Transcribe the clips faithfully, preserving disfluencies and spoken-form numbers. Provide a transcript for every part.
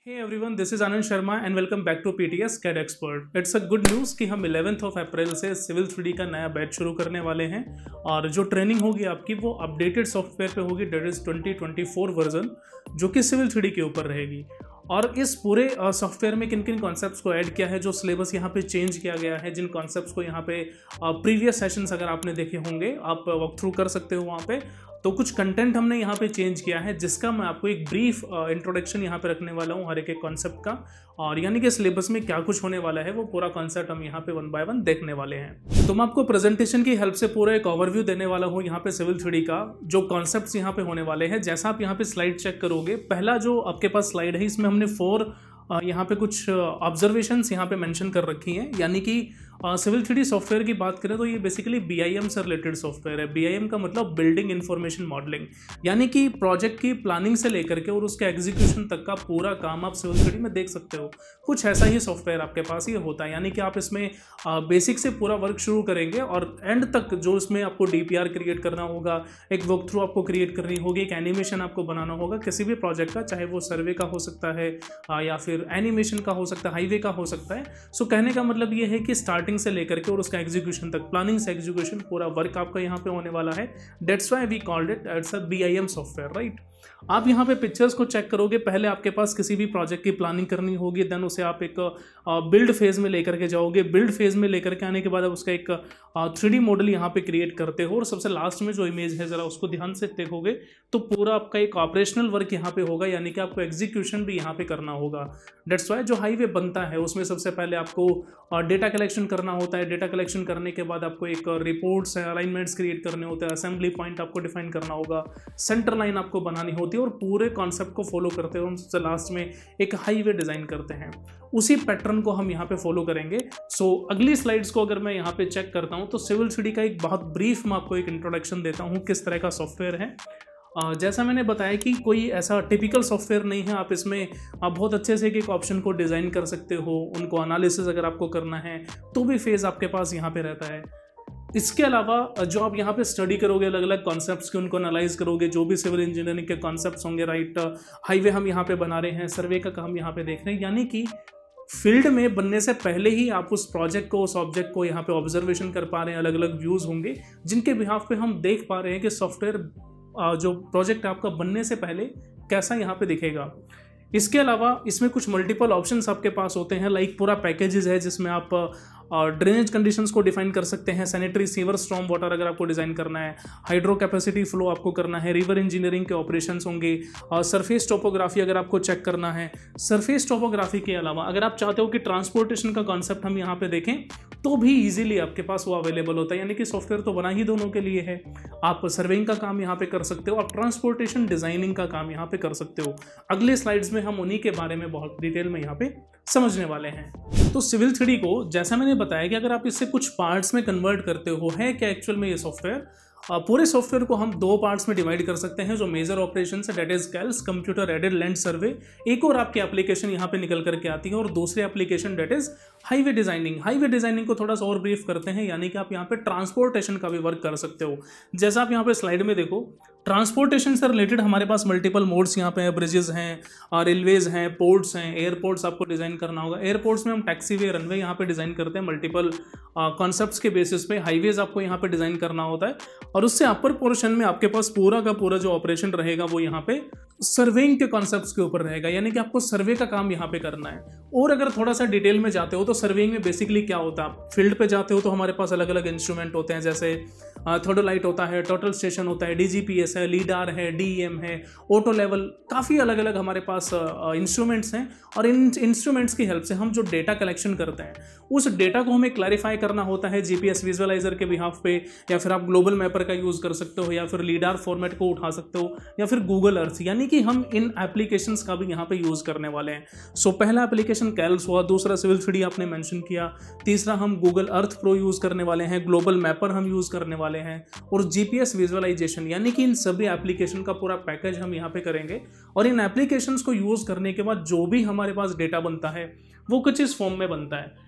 Hey everyone, this is Anand Sharma and welcome back to P T S C A D Expert. It's a good news कि हम eleventh of April से civil three D का नया batch शुरू करने वाले हैं और जो ट्रेनिंग होगी आपकी वो अपडेटेड सॉफ्टवेयर पे होगी, date is twenty twenty four version, जो कि सिविल थ्री डी के ऊपर रहेगी। और इस पूरे सॉफ्टवेयर में किन किन कॉन्सेप्ट्स को ऐड किया है, जो सिलेबस यहाँ पे चेंज किया गया है, जिन कॉन्सेप्ट्स को यहाँ पे प्रीवियस सेशंस अगर आपने देखे होंगे आप वॉक थ्रू कर सकते हो वहाँ पे, तो कुछ कंटेंट हमने यहाँ पे चेंज किया है जिसका मैं आपको एक ब्रीफ इंट्रोडक्शन यहाँ पे रखने वाला हूँ हर एक एक कॉन्सेप्ट का। और यानी कि सिलेबस में क्या कुछ होने वाला है वो पूरा कॉन्सेप्ट हम यहाँ पे वन बाय वन देखने वाले हैं। तो मैं आपको प्रेजेंटेशन की हेल्प से पूरा एक ओवरव्यू देने वाला हूँ यहाँ पे सिविल थ्री डी का, जो कॉन्सेप्ट्स यहाँ पे होने वाले हैं। जैसा आप यहाँ पे स्लाइड चेक करोगे, पहला जो आपके पास स्लाइड है इसमें हमने फोर यहाँ पे कुछ ऑब्जर्वेशंस यहाँ पे मेंशन कर रखी हैं। यानी कि सिविल थ्री डी सॉफ्टवेयर की बात करें तो ये बेसिकली बी आई एम से रिलेटेड सॉफ्टवेयर है। बी आई एम का मतलब बिल्डिंग इंफॉर्मेशन मॉडलिंग, यानी कि प्रोजेक्ट की प्लानिंग से लेकर के और उसके एग्जीक्यूशन तक का पूरा काम आप सिविल थ्री डी में देख सकते हो। कुछ ऐसा ही सॉफ्टवेयर आपके पास ये होता है, यानी कि आप इसमें बेसिक से पूरा वर्क शुरू करेंगे और एंड तक जो इसमें आपको डी पी आर क्रिएट करना होगा, एक वॉक थ्रू आपको क्रिएट करनी होगी, एक एनिमेशन आपको बनाना होगा किसी भी प्रोजेक्ट का, चाहे वो सर्वे का हो सकता है या फिर एनिमेशन का हो सकता है, हाईवे का हो सकता है। सो कहने का मतलब ये है कि स्टार्टिंग से लेकर के और उसका एग्जीक्यूशन तक, प्लानिंग से एग्जीक्यूशन, पूरा वर्क आपका यहाँ पे होने वाला है। That's why we called it it's a B I M software, right. आप यहाँ पे पिक्चर्स को चेक करोगे, पहले आपके पास किसी भी प्रोजेक्ट की प्लानिंग करनी होगी, देन उसे आप एक बिल्ड फेज में लेकर के जाओगे। बिल्ड फेज में लेकर के आने के बाद आप उसका एक थ्री डी मॉडल यहाँ पे क्रिएट करते हो और सबसे लास्ट में जो इमेज है जरा उसको ध्यान से देखोगे तो पूरा आपका एक ऑपरेशनल वर्क यहाँ पे होगा, यानी कि आपको एग्जीक्यूशन भी यहाँ पे करना होगा। दैट्स वाई जो हाईवे बनता है उसमें सबसे पहले आपको डेटा कलेक्शन करना होता है। डेटा कलेक्शन करने के बाद आपको एक रिपोर्ट्स, अलाइनमेंट्स क्रिएट करने होते हैं, असेंबली पॉइंट आपको डिफाइन करना होगा, सेंटर लाइन आपको बनानी होती है और पूरे कॉन्सेप्ट को फॉलो करते हुए हम सबसे लास्ट में एक हाईवे डिजाइन करते हैं। उसी पैटर्न को हम यहाँ पे फॉलो करेंगे। सो so, अगली स्लाइड्स को अगर मैं यहाँ पे चेक करता हूँ तो सिविल थ्री डी का एक बहुत ब्रीफ मैं आपको एक इंट्रोडक्शन देता हूँ किस तरह का सॉफ्टवेयर है। Uh, जैसा मैंने बताया कि कोई ऐसा टिपिकल सॉफ्टवेयर नहीं है। आप इसमें आप बहुत अच्छे से एक ऑप्शन को डिज़ाइन कर सकते हो, उनको एनालिसिस अगर आपको करना है तो भी फेज़ आपके पास यहाँ पे रहता है। इसके अलावा जो आप यहाँ पे स्टडी करोगे, अलग अलग कॉन्सेप्ट्स के उनको एनालाइज करोगे, जो भी सिविल इंजीनियरिंग के कॉन्सेप्ट्स होंगे, राइट। हाईवे हम यहाँ पे बना रहे हैं, सर्वे का काम यहाँ पे देख रहे हैं, यानी कि फील्ड में बनने से पहले ही आप उस प्रोजेक्ट को, उस ऑब्जेक्ट को यहाँ पे ऑब्जर्वेशन कर पा रहे हैं। अलग अलग व्यूज़ होंगे जिनके बिहाफ पे हम देख पा रहे हैं कि सॉफ्टवेयर जो प्रोजेक्ट आपका बनने से पहले कैसा यहाँ पे दिखेगा। इसके अलावा इसमें कुछ मल्टीपल ऑप्शंस आपके पास होते हैं, लाइक पूरा पैकेजेस है जिसमें आप ड्रेनेज कंडीशंस को डिफाइन कर सकते हैं, सैनिटरी, सीवर, स्टॉर्म वाटर अगर आपको डिज़ाइन करना है, हाइड्रो कैपेसिटी फ्लो आपको करना है, रिवर इंजीनियरिंग के ऑपरेशंस होंगे, और सरफेस टोपोग्राफी अगर आपको चेक करना है। सरफेस टोपोग्राफी के अलावा अगर आप चाहते हो कि ट्रांसपोर्टेशन का कॉन्सेप्ट हम यहाँ पे देखें तो भी ईजिली आपके पास वो अवेलेबल होता है, यानी कि सॉफ्टवेयर तो बना ही दोनों के लिए है। आप सर्वेइंग का काम यहाँ पे कर सकते हो, आप ट्रांसपोर्टेशन डिजाइनिंग का काम यहाँ पे कर सकते हो। अगले स्लाइड्स में हम उन्हीं के बारे में बहुत डिटेल में यहाँ पे समझने वाले हैं। तो सिविल थ्री डी को जैसा मैंने बताया कि अगर आप इससे कुछ पार्ट्स में कन्वर्ट करते हो, है क्या एक्चुअल में ये सॉफ्टवेयर, पूरे सॉफ्टवेयर को हम दो पार्ट्स में डिवाइड कर सकते हैं। जो मेजर ऑपरेशन है that is CALS, computer aided land survey, एक और आपकी एप्लीकेशन यहाँ पे निकल करके आती है, और दूसरी application that is highway designing. Highway designing को थोड़ा सा और ब्रीफ करते हैं, यानी कि आप यहाँ पे ट्रांसपोर्टेशन का भी वर्क कर सकते हो। जैसा आप यहाँ पे स्लाइड में देखो, ट्रांसपोर्टेशन से रिलेटेड हमारे पास मल्टीपल मोड्स यहाँ पे हैं, ब्रिजेस हैं, रेलवेज हैं, पोर्ट्स हैं, एयरपोर्ट्स आपको डिजाइन करना होगा। एयरपोर्ट्स में हम टैक्सी वे, रनवे यहाँ पे डिजाइन करते हैं मल्टीपल कॉन्सेप्ट्स के बेसिस पे। हाईवेज आपको यहाँ पे डिजाइन करना होता है, और उससे अपर पोर्शन में आपके पास पूरा का पूरा जो ऑपरेशन रहेगा वो यहाँ पे सर्वेइंग के कॉन्सेप्ट्स के ऊपर रहेगा, यानी कि आपको सर्वे का काम यहाँ पे करना है। और अगर थोड़ा सा डिटेल में जाते हो तो सर्वेइंग में बेसिकली क्या होता है, आप फील्ड पे जाते हो तो हमारे पास अलग अलग इंस्ट्रूमेंट होते हैं, जैसे थर्डोलाइट होता है, टोटल स्टेशन होता है, डी जी पी एस है, लीडार है, डी ई एम है, ऑटो लेवल, काफ़ी अलग अलग हमारे पास इंस्ट्रूमेंट्स हैं। और इन इंस्ट्रूमेंट्स की हेल्प से हम जो डेटा कलेक्शन करते हैं उस डेटा को हमें क्लैरिफाई करना होता है जी पी एस विजुअलाइजर के बिहाफ पे, या फिर आप ग्लोबल मैपर का यूज़ कर सकते हो, या फिर लीडार फॉर्मेट को उठा सकते हो, या फिर गूगल अर्थ, यानी कि हम इन एप्लीकेशंस का भी यहाँ पे यूज़ करने वाले हैं। सो so, पहला एप्लीकेशन कैल्स हुआ, दूसरा सिविल थ्री डी आपने मेंशन किया, तीसरा हम गूगल अर्थ प्रो यूज़ करने वाले हैं, ग्लोबल मैपर हम यूज़ करने वाले हैं, और जीपीएस विजुअलाइजेशन, यानी कि इन सभी एप्लीकेशन का पूरा पैकेज हम यहाँ पे करेंगे। और इन एप्लीकेशंस को यूज़ करने के बाद जो भी हमारे पास डेटा बनता है वो कुछ इस फॉर्म में बनता है।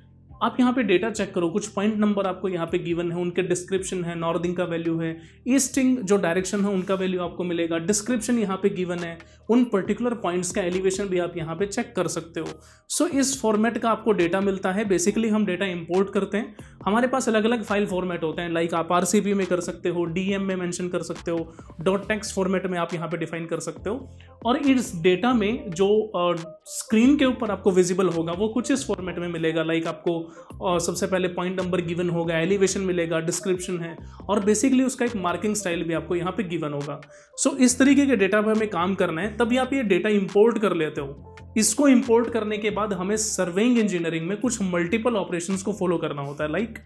आप यहाँ पे डेटा चेक करो, कुछ पॉइंट नंबर आपको यहाँ पे गिवन है, उनके डिस्क्रिप्शन है, नॉर्दिंग का वैल्यू है, ईस्टिंग जो डायरेक्शन है उनका वैल्यू आपको मिलेगा, डिस्क्रिप्शन यहाँ पे गिवन है, उन पर्टिकुलर पॉइंट्स का एलिवेशन भी आप यहाँ पे चेक कर सकते हो। सो so, इस फॉर्मेट का आपको डेटा मिलता है। बेसिकली हम डेटा इंपोर्ट करते हैं, हमारे पास अलग अलग फाइल फॉर्मेट होते हैं, लाइक आप आरसीपी में कर सकते हो, डीएम में मेंशन कर सकते हो, डॉट टेक्स्ट फॉर्मेट में आप यहाँ पे डिफाइन कर सकते हो। और इस डेटा में जो स्क्रीन uh, के ऊपर आपको विजिबल होगा वो कुछ इस फॉर्मेट में मिलेगा, लाइक आपको uh, सबसे पहले पॉइंट नंबर गिवन होगा, एलिवेशन मिलेगा, डिस्क्रिप्शन है, और बेसिकली उसका एक मार्किंग स्टाइल भी आपको यहाँ पे गिवन होगा। सो so, इस तरीके के डेटा पर हमें काम करना है, तभी आप ये डेटा इंपोर्ट कर लेते हो। इसको इंपोर्ट करने के बाद हमें सर्वेइंग इंजीनियरिंग में कुछ मल्टीपल ऑपरेशंस को फॉलो करना होता है। लाइक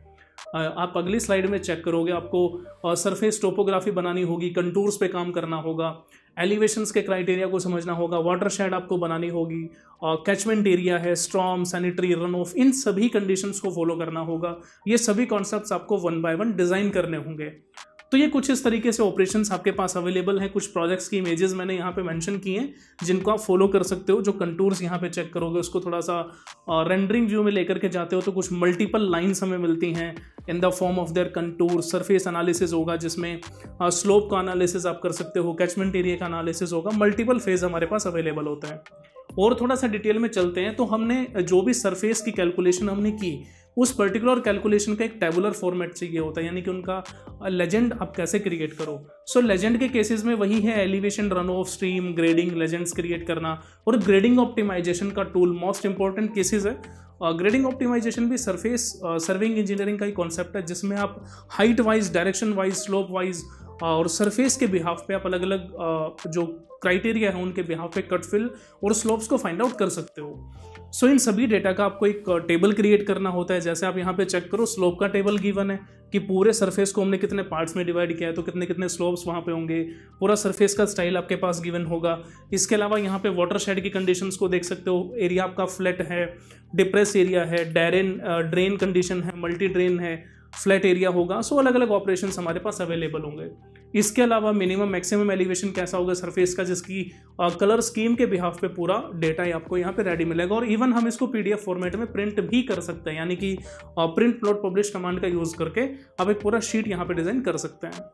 आप अगली स्लाइड में चेक करोगे, आपको सरफेस टोपोग्राफी बनानी होगी, कंटूर्स पे काम करना होगा, एलिवेशंस के क्राइटेरिया को समझना होगा, वाटरशेड आपको बनानी होगी, कैचमेंट एरिया है, स्टॉर्म, सैनिटरी, रन ऑफ, इन सभी कंडीशंस को फॉलो करना होगा। ये सभी कॉन्सेप्ट्स आपको वन बाय वन डिज़ाइन करने होंगे। तो ये कुछ इस तरीके से ऑपरेशंस आपके पास अवेलेबल हैं। कुछ प्रोजेक्ट्स की इमेजेस मैंने यहाँ पे मेंशन की हैं जिनको आप फॉलो कर सकते हो। जो कंटूर्स यहाँ पे चेक करोगे उसको थोड़ा सा रेंडरिंग व्यू में लेकर के जाते हो तो कुछ मल्टीपल लाइंस हमें मिलती हैं in the form of their contour. Surface analysis होगा जिसमें स्लोप का एनालिसिस आप कर सकते हो, कैचमेंट एरिया का एनालिसिस होगा, मल्टीपल फेज हमारे पास अवेलेबल होता है। और थोड़ा सा डिटेल में चलते हैं तो हमने जो भी सरफेस की कैलकुलेशन हमने की उस पर्टिकुलर कैलकुलेशन का एक टेबुलर फॉर्मेट चाहिए होता है, यानी कि उनका लेजेंड आप कैसे क्रिएट करो। सो so, लेजेंड के केसेस में वही है elevation, run off, stream, grading, legends create करना और ग्रेडिंग ऑप्टिमाइजेशन का टूल मोस्ट इंपॉर्टेंट केसेस है। ग्रेडिंग uh, ऑप्टिमाइजेशन भी सरफेस सर्विंग इंजीनियरिंग का ही कॉन्सेप्ट है जिसमें आप height wise, direction wise, slope wise और सरफेस के बिहाफ पे आप अलग अलग जो क्राइटेरिया है उनके बिहाफ पे कट फिल और स्लोप्स को फाइंड आउट कर सकते हो। सो so, इन सभी डेटा का आपको एक टेबल क्रिएट करना होता है। जैसे आप यहाँ पे चेक करो, स्लोप का टेबल गिवन है कि पूरे सरफेस को हमने कितने पार्ट्स में डिवाइड किया है तो कितने कितने स्लोप्स वहाँ पे होंगे, पूरा सरफेस का स्टाइल आपके पास गिवन होगा। इसके अलावा यहाँ पे वाटर शेड की कंडीशंस को देख सकते हो, एरिया आपका फ्लैट है, डिप्रेस एरिया है, डैरेन ड्रेन कंडीशन है, मल्टी ड्रेन है, फ्लैट एरिया होगा। सो अलग अलग ऑपरेशंस हमारे पास अवेलेबल होंगे। इसके अलावा मिनिमम मैक्सिमम एलिवेशन कैसा होगा सरफेस का, जिसकी कलर स्कीम के बिहाफ पे पूरा डेटा आपको यहाँ पे रेडी मिलेगा। और इवन हम इसको पीडीएफ फॉर्मेट में प्रिंट भी कर सकते हैं, यानी कि प्रिंट प्लॉट पब्लिश कमांड का यूज़ करके आप एक पूरा शीट यहाँ पे डिज़ाइन कर सकते हैं।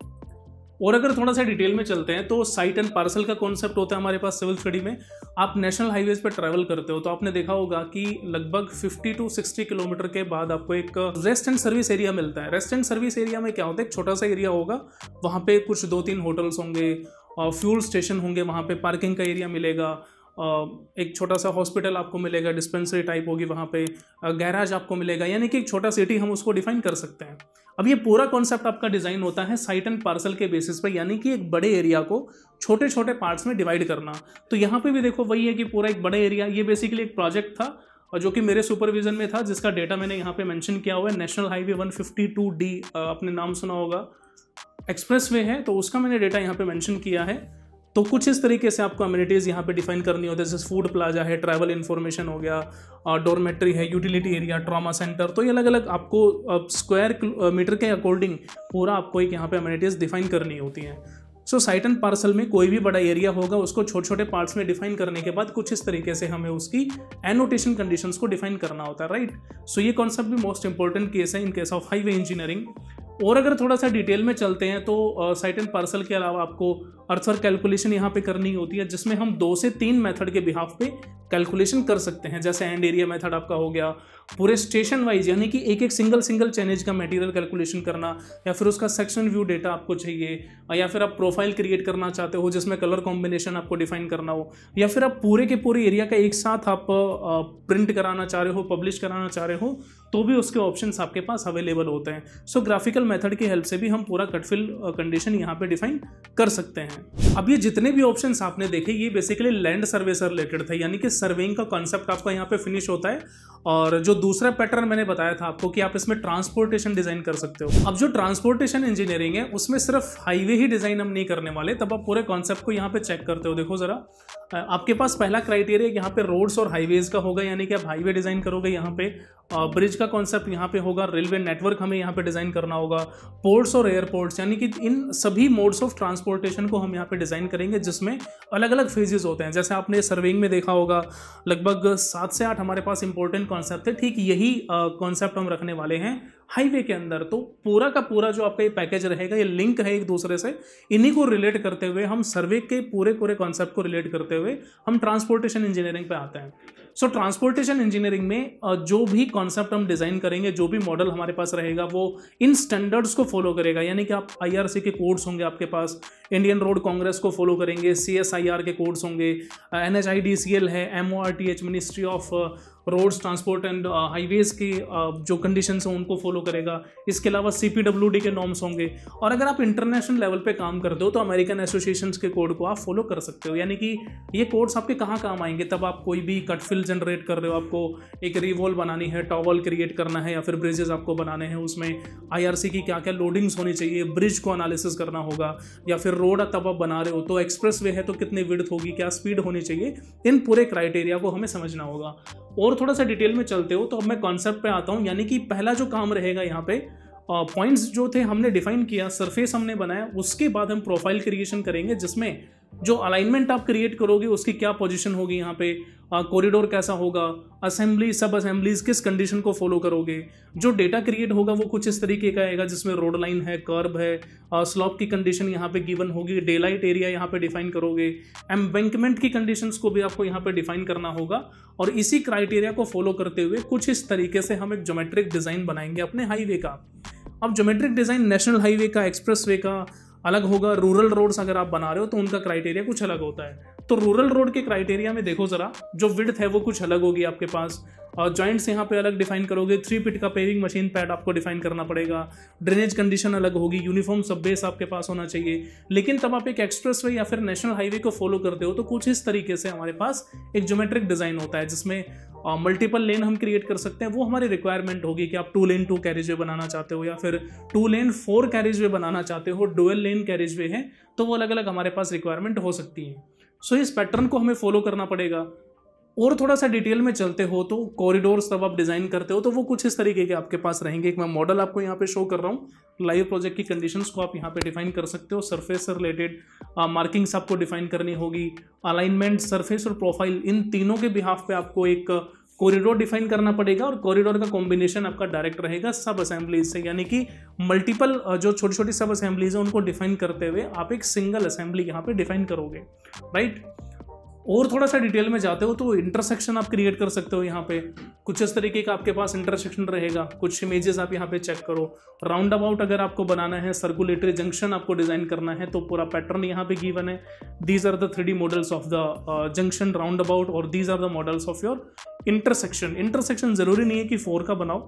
और अगर थोड़ा सा डिटेल में चलते हैं तो साइट एंड पार्सल का कॉन्सेप्ट होता है हमारे पास सिविल स्टडी में। आप नेशनल हाईवेज पर ट्रैवल करते हो तो आपने देखा होगा कि लगभग पचास टू साठ किलोमीटर के बाद आपको एक रेस्ट एंड सर्विस एरिया मिलता है। रेस्ट एंड सर्विस एरिया में क्या होता है, एक छोटा सा एरिया होगा, वहाँ पे कुछ दो तीन होटल्स होंगे, फ्यूल स्टेशन होंगे, वहाँ पे पार्किंग का एरिया मिलेगा, एक छोटा सा हॉस्पिटल आपको मिलेगा, डिस्पेंसरी टाइप होगी वहाँ पे, गैराज आपको मिलेगा, यानी कि एक छोटा सिटी हम उसको डिफाइन कर सकते हैं। अब ये पूरा कॉन्सेप्ट आपका डिज़ाइन होता है साइट एंड पार्सल के बेसिस पे, यानी कि एक बड़े एरिया को छोटे छोटे पार्ट्स में डिवाइड करना। तो यहाँ पे भी देखो वही है कि पूरा एक बड़ा एरिया, ये बेसिकली एक प्रोजेक्ट था और जो कि मेरे सुपरविजन में था, जिसका डेटा मैंने यहाँ पे मेंशन किया हुआ है। National highway one fifty two D आपने नाम सुना होगा, एक्सप्रेस वे है, तो उसका मैंने डेटा यहाँ पे मेंशन किया है। तो कुछ इस तरीके से आपको अम्यूनिटीज़ यहाँ पे डिफाइन करनी होती है, जैसे फूड प्लाजा है, ट्रैवल इन्फॉर्मेशन हो गया, डॉर्मेट्री है, यूटिलिटी एरिया, ट्रॉमा सेंटर। तो ये अलग अलग आपको स्क्वायर मीटर के अकॉर्डिंग पूरा आपको एक यहाँ पे अम्यूनिटीज़ डिफाइन करनी होती हैं। सो साइट एंड पार्सल में कोई भी बड़ा एरिया होगा उसको छोटे छोटे पार्ट्स में डिफाइन करने के बाद कुछ इस तरीके से हमें उसकी एनोटेशन कंडीशंस को डिफाइन करना होता है, राइट। सो ये कॉन्सेप्ट भी मोस्ट इंपॉर्टेंट केस है in case of highway engineering. और अगर थोड़ा सा डिटेल में चलते हैं तो साइट एंड पार्सल के अलावा आपको अर्थवर्क कैलकुलेशन यहाँ पे करनी होती है, जिसमें हम दो से तीन मेथड के बिहाफ पे कैलकुलेशन कर सकते हैं। जैसे एंड एरिया मेथड आपका हो गया, पूरे स्टेशन वाइज यानी कि एक एक सिंगल सिंगल चेनेज का मटेरियल कैलकुलेशन करना, या फिर उसका सेक्शन व्यू डेटा आपको चाहिए, या फिर आप प्रोफाइल क्रिएट करना चाहते हो जिसमें कलर कॉम्बिनेशन आपको डिफाइन करना हो, या फिर आप पूरे के पूरे एरिया का एक साथ आप प्रिंट कराना चाह रहे हो, पब्लिश कराना चाह रहे हो, तो भी उसके ऑप्शंस आपके पास अवेलेबल होते हैं। सो ग्राफिकल मेथड की हेल्प से भी हम पूरा कटफिल कंडीशन यहाँ पे डिफाइन कर सकते हैं। अब ये जितने भी ऑप्शंस आपने देखे ये बेसिकली लैंड सर्वे से रिलेटेड थे, यानी कि सर्वेइंग का कॉन्सेप्ट आपका यहाँ पे फिनिश होता है। और जो दूसरा पैटर्न मैंने बताया था आपको कि आप इसमें ट्रांसपोर्टेशन डिजाइन कर सकते हो। अब जो ट्रांसपोर्टेशन इंजीनियरिंग है उसमें सिर्फ हाईवे ही डिजाइन हम नहीं करने वाले, तब आप पूरे कॉन्सेप्ट को यहाँ पे चेक करते हो। देखो जरा, आपके पास पहला क्राइटेरिया यहाँ पे रोड्स और हाईवेज का होगा, यानी कि आप हाईवे डिजाइन करोगे, यहाँ पे ब्रिज का कॉन्सेप्ट यहाँ पे होगा, रेलवे नेटवर्क हमें यहाँ पे डिजाइन करना होगा, पोर्ट्स और एयरपोर्ट्स, यानी कि इन सभी मोड्स ऑफ ट्रांसपोर्टेशन को हम यहाँ पे डिज़ाइन करेंगे, जिसमें अलग अलग फेजेस होते हैं। जैसे आपने सर्वेइंग में देखा होगा लगभग सात से आठ हमारे पास इंपॉर्टेंट कॉन्सेप्ट है, ठीक यही कॉन्सेप्ट हम रखने वाले हैं हाईवे के अंदर। तो पूरा का पूरा जो आपका ये पैकेज रहेगा, ये लिंक है एक दूसरे से, इन्हीं को रिलेट करते हुए हम सर्वे के पूरे पूरे कॉन्सेप्ट को रिलेट करते हुए हम ट्रांसपोर्टेशन इंजीनियरिंग पे आते हैं। सो ट्रांसपोर्टेशन इंजीनियरिंग में जो भी कॉन्सेप्ट हम डिज़ाइन करेंगे, जो भी मॉडल हमारे पास रहेगा, वो इन स्टैंडर्ड्स को फॉलो करेगा। यानी कि आप आईआरसी के कोड्स होंगे आपके पास, इंडियन रोड कांग्रेस को फॉलो करेंगे, सीएसआईआर के कोड्स होंगे, एनएचआईडीसीएल है, MORTH ministry of roads transport and highways की uh, जो कंडीशंस हैं उनको फॉलो करेगा। इसके अलावा सीपीडब्ल्यूडी के नॉर्म्स होंगे। और अगर आप इंटरनेशनल लेवल पे काम करते हो तो अमेरिकन एसोसिएशंस के कोड को आप फॉलो कर सकते हो। यानी कि ये कोड्स आपके कहाँ काम आएंगे, तब आप कोई भी कट फिल जनरेट कर रहे हो, आपको एक रिवॉल बनानी है, टॉवल क्रिएट करना है, या फिर ब्रिजेस आपको बनाने हैं, उसमें आईआरसी की क्या क्या लोडिंग्स होनी चाहिए, ब्रिज को एनालिसिस करना होगा, या फिर रोड तब आप बना रहे हो तो एक्सप्रेस वे है तो कितनी विड्थ होगी, क्या स्पीड होनी चाहिए, इन पूरे क्राइटेरिया को हमें समझना होगा। और थोड़ा सा डिटेल में चलते हो तो अब मैं कॉन्सेप्ट पे आता हूँ। यानी कि पहला जो काम रहेगा यहाँ पे, पॉइंट्स uh, जो थे हमने डिफाइन किया, सरफेस हमने बनाया, उसके बाद हम प्रोफाइल क्रिएशन करेंगे, जिसमें जो अलाइनमेंट आप क्रिएट करोगे उसकी क्या पोजीशन होगी, यहाँ पे कॉरिडोर uh, कैसा होगा, असेंबली सब असेंबलीज किस कंडीशन को फॉलो करोगे, जो डेटा क्रिएट होगा वो कुछ इस तरीके का आएगा जिसमें रोड लाइन है, कर्ब है, स्लॉप uh, की कंडीशन यहाँ पे गिवन होगी, डे लाइट एरिया यहाँ पे डिफाइन करोगे, एम्बैंकमेंट की कंडीशंस को भी आपको यहाँ पे डिफाइन करना होगा। और इसी क्राइटेरिया को फॉलो करते हुए कुछ इस तरीके से हम एक ज्योमेट्रिक डिज़ाइन बनाएंगे अपने हाईवे का। अब ज्योमेट्रिक डिज़ाइन नेशनल हाईवे का, एक्सप्रेस वे का अलग होगा, रूरल रोड्स अगर आप बना रहे हो तो उनका क्राइटेरिया कुछ अलग होता है। तो रूरल रोड के क्राइटेरिया में देखो ज़रा, जो विड्थ है वो कुछ अलग होगी आपके पास, और जॉइंट्स यहाँ पे अलग डिफाइन करोगे, थ्री फिट का पेविंग मशीन पैड आपको डिफाइन करना पड़ेगा, ड्रेनेज कंडीशन अलग होगी, यूनिफॉर्म सब बेस आपके पास होना चाहिए। लेकिन तब आप एक एक्सप्रेस वे या फिर नेशनल हाईवे को फॉलो करते हो तो कुछ इस तरीके से हमारे पास एक ज्योमेट्रिक डिज़ाइन होता है, जिसमें मल्टीपल लेन हम क्रिएट कर सकते हैं। वो हमारी रिक्वायरमेंट होगी कि आप two lane two carriageway बनाना चाहते हो, या फिर two lane four carriageway बनाना चाहते हो, डुअल लेन कैरेज वे है, तो वो अलग अलग हमारे पास रिक्वायरमेंट हो सकती है। सो इस पैटर्न को हमें फॉलो करना पड़ेगा। और थोड़ा सा डिटेल में चलते हो तो कॉरिडोर्स तब आप डिज़ाइन करते हो तो वो कुछ इस तरीके के आपके पास रहेंगे। एक मैं मॉडल आपको यहाँ पे शो कर रहा हूँ, लाइव प्रोजेक्ट की कंडीशंस को आप यहाँ पे डिफाइन कर सकते हो, सरफेस से रिलेटेड मार्किंग्स आपको डिफाइन करनी होगी, अलाइनमेंट, सरफेस और प्रोफाइल, इन तीनों के बिहाफ पे आपको एक कॉरिडोर डिफाइन करना पड़ेगा। और कॉरिडोर का कॉम्बिनेशन आपका डायरेक्ट रहेगा सब असेंबलीज से, यानी कि मल्टीपल जो छोटी छोटी सब असेंबलीज है उनको डिफाइन करते हुए आप एक सिंगल असेंबली यहाँ पे डिफाइन करोगे, राइट। और थोड़ा सा डिटेल में जाते हो तो इंटरसेक्शन आप क्रिएट कर सकते हो। यहाँ पे कुछ इस तरीके का आपके पास इंटरसेक्शन रहेगा, कुछ इमेजेस आप यहाँ पे चेक करो। राउंड अबाउट अगर आपको बनाना है, सर्कुलेटरी जंक्शन आपको डिजाइन करना है, तो पूरा पैटर्न यहाँ पे गिवन है। These are the three D models of the junction, roundabout, और these are the models of your intersection. Intersection जरूरी नहीं है कि फोर का बनाओ,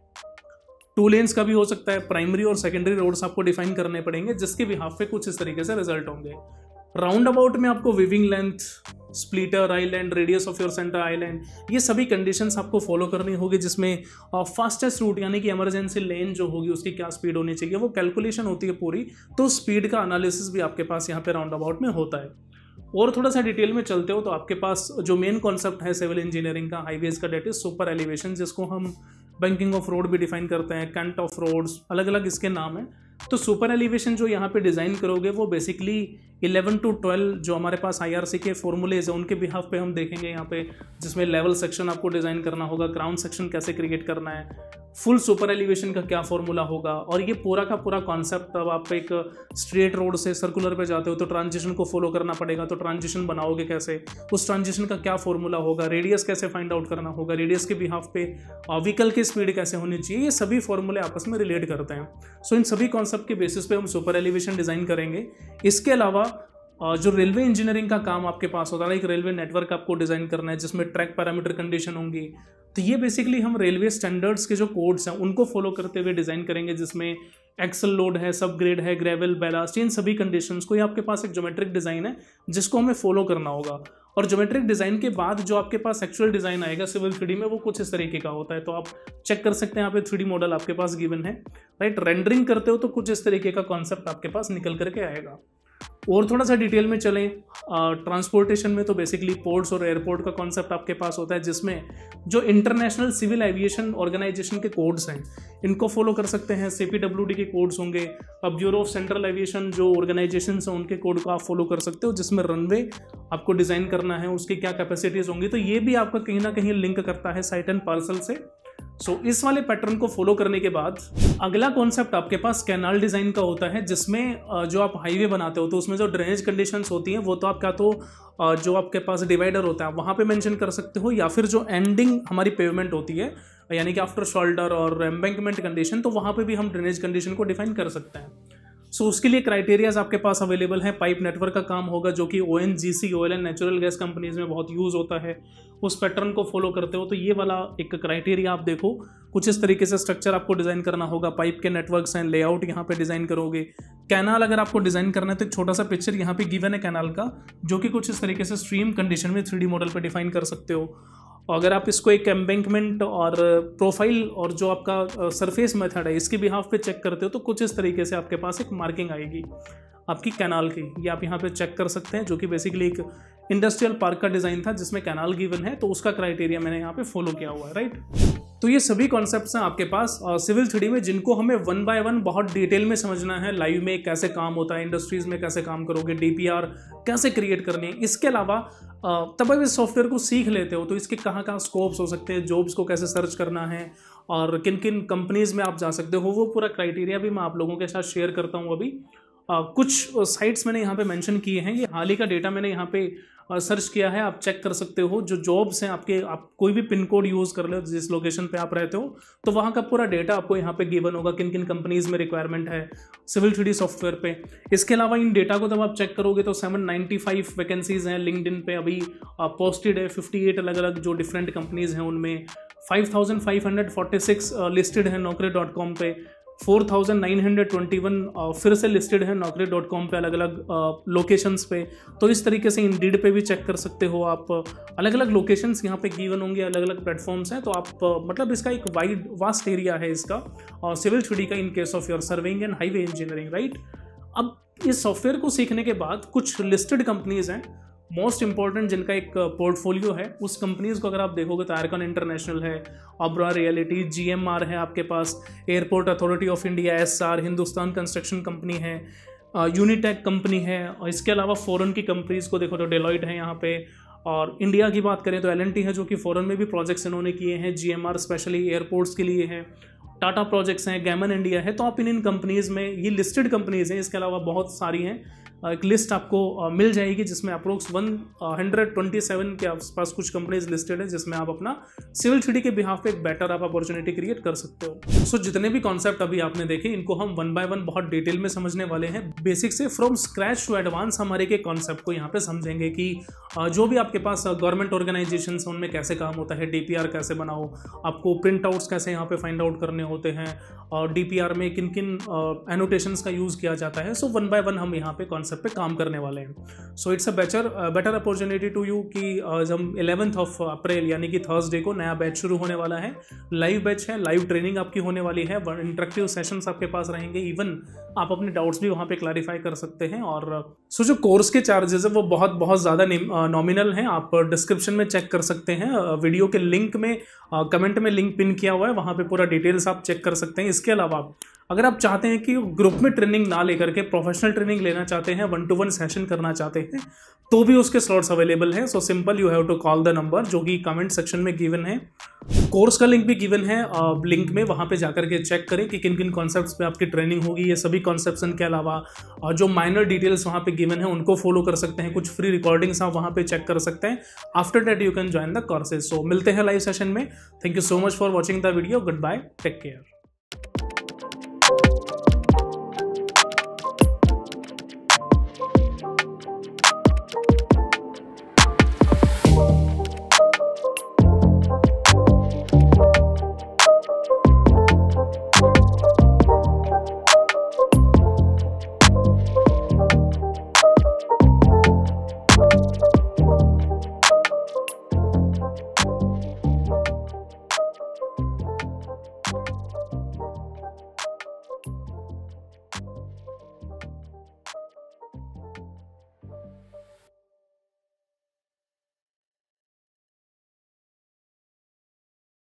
टू लेन्स का भी हो सकता है। प्राइमरी और सेकेंडरी रोड्स आपको डिफाइन करने पड़ेंगे, जिसके बिहाफ पे कुछ इस तरीके से रिजल्ट होंगे। राउंड अबाउट में आपको weaving length, splitter island, radius of your centre island, ये सभी कंडीशंस आपको फॉलो करनी होगी, जिसमें फास्टेस्ट रूट यानी कि इमरजेंसी लेन जो होगी उसकी क्या स्पीड होनी चाहिए, वो कैलकुलेशन होती है पूरी। तो स्पीड का एनालिसिस भी आपके पास यहाँ पे राउंड अबाउट में होता है। और थोड़ा सा डिटेल में चलते हो तो आपके पास जो मेन कॉन्सेप्ट है सिविल इंजीनियरिंग का हाईवेज का, डेट इज सुपर एलिवेशन, जिसको हम बैंकिंग ऑफ रोड भी डिफाइन करते हैं, कैंट ऑफ रोड्स, अलग अलग इसके नाम है। तो सुपर एलिवेशन जो यहाँ पे डिज़ाइन करोगे वो बेसिकली इलेवन टू ट्वेल्व जो हमारे पास आईआरसी के फॉर्मूलेज हैं उनके बिहाफ पे हम देखेंगे यहाँ पे, जिसमें लेवल सेक्शन आपको डिज़ाइन करना होगा, ग्राउंड सेक्शन कैसे क्रिएट करना है, फुल सुपर एलिवेशन का क्या फॉर्मूला होगा। और ये पूरा का पूरा कॉन्सेप्ट, अब आप एक स्ट्रेट रोड से सर्कुलर पे जाते हो तो ट्रांजिशन को फॉलो करना पड़ेगा, तो ट्रांजिशन बनाओगे कैसे, उस ट्रांजिशन का क्या फॉर्मूला होगा, रेडियस कैसे फाइंड आउट करना होगा, रेडियस के बिहाफ पे व्हीकल की स्पीड कैसे होनी चाहिए, ये सभी फॉर्मूले आपस में रिलेट करते हैं। सो इन सभी कॉन्सेप्ट के बेसिस पे हम सुपर एलिवेशन डिज़ाइन करेंगे। इसके अलावा जो रेलवे इंजीनियरिंग का काम आपके पास होता है, एक रेलवे नेटवर्क आपको डिज़ाइन करना है जिसमें ट्रैक पैरामीटर कंडीशन होंगी, तो ये बेसिकली हम रेलवे स्टैंडर्ड्स के जो कोड्स हैं उनको फॉलो करते हुए डिज़ाइन करेंगे, जिसमें एक्सल लोड है, सब ग्रेड है, ग्रेवल, बैलास्ट, इन सभी कंडीशंस को, ये आपके पास एक ज्योमेट्रिक डिज़ाइन है जिसको हमें फॉलो करना होगा। और ज्योमेट्रिक डिज़ाइन के बाद जो आपके पास एक्चुअल डिज़ाइन आएगा सिविल थ्री डी में, वो कुछ इस तरीके का होता है। तो आप चेक कर सकते हैं, यहाँ पे थ्री डी मॉडल आपके पास गिवन है, राइट। रेंडरिंग करते हो तो कुछ इस तरीके का कॉन्सेप्ट आपके पास निकल करके आएगा। और थोड़ा सा डिटेल में चलें, ट्रांसपोर्टेशन में तो बेसिकली पोर्ट्स और एयरपोर्ट का कॉन्सेप्ट आपके पास होता है, जिसमें जो इंटरनेशनल सिविल एविएशन ऑर्गेनाइजेशन के कोड्स हैं इनको फॉलो कर सकते हैं। सी पी डब्ल्यू डी के कोड्स होंगे, अब ब्यूरो ऑफ सेंट्रल एविएशन जो ऑर्गेनाइजेशन हैं उनके कोड को आप फॉलो कर सकते हो, जिसमें रनवे आपको डिज़ाइन करना है, उसकी क्या कैपेसिटीज़ होंगी। तो ये भी आपका कहीं ना कहीं लिंक करता है साइट एंड पार्सल से। सो so, इस वाले पैटर्न को फॉलो करने के बाद अगला कॉन्सेप्ट आपके पास कैनाल डिज़ाइन का होता है, जिसमें जो आप हाईवे बनाते हो तो उसमें जो ड्रेनेज कंडीशंस होती हैं वो तो आप क्या तो जो आपके पास डिवाइडर होता है वहाँ पे मेंशन कर सकते हो, या फिर जो एंडिंग हमारी पेवमेंट होती है यानी कि आफ्टर शोल्डर और एम्बैंकमेंट कंडीशन, तो वहाँ पे भी हम ड्रेनेज कंडीशन को डिफाइन कर सकते हैं। सो so, उसके लिए क्राइटेरियाज आपके पास अवेलेबल हैं। पाइप नेटवर्क का काम होगा जो कि O N G C oil and natural gas companies में बहुत यूज़ होता है, उस पैटर्न को फॉलो करते हो तो ये वाला एक क्राइटेरिया आप देखो। कुछ इस तरीके से स्ट्रक्चर आपको डिज़ाइन करना होगा, पाइप के नेटवर्क्स हैं, लेआउट यहाँ पे डिज़ाइन करोगे। कैनाल अगर आपको डिज़ाइन करना है तो एक छोटा सा पिक्चर यहाँ पे गिवन है कैनाल का, जो कि कुछ इस तरीके से स्ट्रीम कंडीशन में थ्री डी मॉडल पर डिफाइन कर सकते हो। और अगर आप इसको एक एम्बैंकमेंट और प्रोफाइल और जो आपका सरफेस मेथड है इसके बिहाफ पे चेक करते हो तो कुछ इस तरीके से आपके पास एक मार्किंग आएगी आपकी कैनाल की, ये आप यहाँ पे चेक कर सकते हैं, जो कि बेसिकली एक इंडस्ट्रियल पार्क का डिज़ाइन था जिसमें कैनाल गिवन है, तो उसका क्राइटेरिया मैंने यहाँ पे फॉलो किया हुआ है, राइट। तो ये सभी कॉन्सेप्ट्स हैं आपके पास सिविल थ्री डी में, जिनको हमें वन बाय वन बहुत डिटेल में समझना है। लाइव में कैसे काम होता है, इंडस्ट्रीज़ में कैसे काम करोगे, डीपीआर कैसे क्रिएट करनी है। इसके अलावा तब आप इस सॉफ्टवेयर को सीख लेते हो तो इसके कहाँ कहाँ स्कोप्स हो सकते हैं, जॉब्स को कैसे सर्च करना है और किन किन कंपनीज़ में आप जा सकते हो, वो पूरा क्राइटेरिया भी मैं आप लोगों के साथ शेयर करता हूँ अभी। आ, कुछ साइट्स मैंने यहाँ पे मेंशन किए हैं, ये हाल ही का डेटा मैंने यहाँ पे सर्च किया है, आप चेक कर सकते हो। जो जॉब्स हैं आपके, आप कोई भी पिन कोड यूज़ कर लो जिस लोकेशन पे आप रहते हो, तो वहाँ का पूरा डेटा आपको यहाँ पे गिवन होगा, किन किन कंपनीज़ में रिक्वायरमेंट है सिविल थ्री डी सॉफ्टवेयर पे। इसके अलावा इन डेटा को जब आप चेक करोगे तो सेवन नाइन्टी फाइव वैकेंसीज़ हैं लिंक्डइन पे अभी पोस्टेड है, फिफ्टी एट अलग अलग जो डिफरेंट कंपनीज़ हैं उनमें, five thousand five hundred forty six listed है नौकरी डॉट कॉम पे, four thousand nine hundred twenty one फिर से लिस्टेड है नौकरी डॉट कॉम पर अलग अलग लोकेशंस पे। तो इस तरीके से इंडीड पे भी चेक कर सकते हो आप, अलग अलग लोकेशंस यहाँ पे गिवन होंगे, अलग अलग प्लेटफॉर्म्स हैं। तो आप मतलब इसका एक वाइड वास्ट एरिया है इसका और सिविल थ्री डी का in case of your surveying and highway engineering, right. अब इस सॉफ्टवेयर को सीखने के बाद कुछ लिस्टेड कंपनीज हैं मोस्ट इंपॉर्टेंट जिनका एक पोर्टफोलियो है, उस कंपनीज को अगर आप देखोगे तो आयरकॉन इंटरनेशनल है, ऑबरा रियलिटी, जीएमआर है आपके पास, Airport Authority of India, Essar, Hindustan construction company है, यूनिटेक कंपनी है। और इसके अलावा फॉरेन की कंपनीज को देखो तो डेलॉयट है यहाँ पे, और इंडिया की बात करें तो एल एन टी है जो कि फॉरेन में भी प्रोजेक्ट्स इन्होंने किए हैं, जीएमआर स्पेशली एयरपोर्ट्स के लिए है, टाटा प्रोजेक्ट्स हैं, गैमन इंडिया है। तो आप इन इन कंपनीज़ में, ये लिस्टेड कंपनीज़ हैं, इसके अलावा बहुत सारी हैं, एक लिस्ट आपको मिल जाएगी जिसमें approx one hundred twenty seven के आसपास कुछ कंपनीज लिस्टेड है, जिसमें आप अपना सिविल थ्री डी के बिहाफ पे एक बेटर आप अपॉर्चुनिटी क्रिएट कर सकते हो। सो so, जितने भी कॉन्सेप्ट अभी आपने देखे इनको हम वन बाय वन बहुत डिटेल में समझने वाले हैं, बेसिक से फ्रॉम स्क्रैच टू एडवांस हम हर एक कॉन्सेप्ट को यहाँ पे समझेंगे कि जो भी आपके पास गवर्नमेंट ऑर्गेनाइजेशन है उनमें कैसे काम होता है, डीपीआर कैसे बनाओ, आपको प्रिंट आउट्स कैसे यहाँ पे फाइंड आउट करने होते हैं, और डीपीआर में किन किन एनोटेशंस का यूज़ किया जाता है। सो वन बाय वन हम यहाँ पे कॉन्सेप्ट पे काम करने वाले हैं। So it's a better better opportunity to you कि जब इलेवेंथ ऑफ अप्रैल यानी कि थर्सडे को नया बैच शुरू होने वाला है, लाइव बैच है, लाइव ट्रेनिंग आपकी होने वाली है, इंटरेक्टिव सेशंस आपके पास रहेंगे, इवन आप अपने डाउट्स भी वहाँ पे क्लैरिफाई कर सकते हैं। और सो so, जो कोर्स के चार्जेस है वो बहुत बहुत ज़्यादा नॉमिनल हैं, आप डिस्क्रिप्शन में चेक कर सकते हैं, वीडियो के लिंक में कमेंट में लिंक पिन किया हुआ है, वहाँ पे पूरा डिटेल्स आप चेक कर सकते हैं। इसके अलावा अगर आप चाहते हैं कि ग्रुप में ट्रेनिंग ना लेकर के प्रोफेशनल ट्रेनिंग लेना चाहते हैं, वन टू वन सेशन करना चाहते हैं, तो भी उसके स्लॉट्स अवेलेबल हैं। So simple you have to call the number जो कि कमेंट सेक्शन में गिवन है, कोर्स का लिंक भी गिवन है लिंक में, वहाँ पे जाकर के चेक करें कि किन किन कॉन्सेप्ट्स पे आपकी ट्रेनिंग होगी। ये सभी कॉन्सेप्ट्स के अलावा जो माइनर डिटेल्स वहाँ पे गिवन है उनको फॉलो कर सकते हैं, कुछ फ्री रिकॉर्डिंग्स आप वहाँ पे चेक कर सकते हैं। After that you can join the courses. So मिलते हैं लाइव सेशन में। Thank you so much for watching the video. Goodbye, take care.